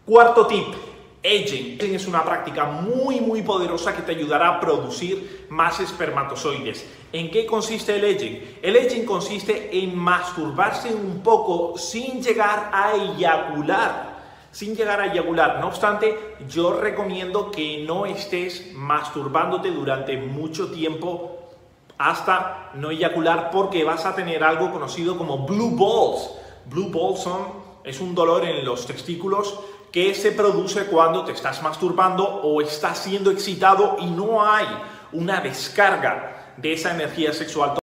Cuarto tip, edging. Edging es una práctica muy poderosa que te ayudará a producir más espermatozoides. ¿En qué consiste el edging? El edging consiste en masturbarse un poco sin llegar a eyacular. No obstante, yo recomiendo que no estés masturbándote durante mucho tiempo hasta no eyacular, porque vas a tener algo conocido como blue balls. Blue balls es un dolor en los testículos que se produce cuando te estás masturbando o estás siendo excitado y no hay una descarga de esa energía sexual.